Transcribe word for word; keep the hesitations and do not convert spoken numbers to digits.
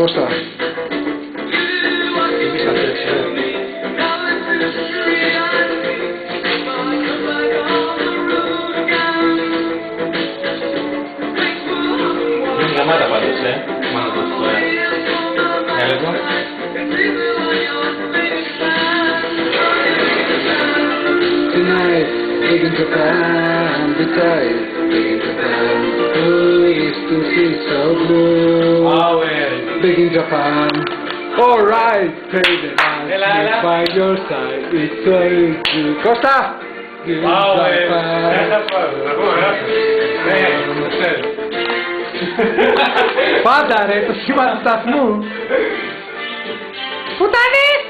Κώστα. Είναι γαμάτα πάντως, ε. Μάνα το τώρα. Για λίγο. Tonight, big in Japan, the tide, big in Japan. Oh, it's to see so blue. Power. Big in Japan. Alright, pay the Έλα, έλα. dance by your side. It's so easy. Κώστα! Big in Power. Japan. Έλα πάω. Να πω, ναι. Ναι, το ξέρω. Πάντα ρε, το σχήμα του σταθμού. Πουτανές!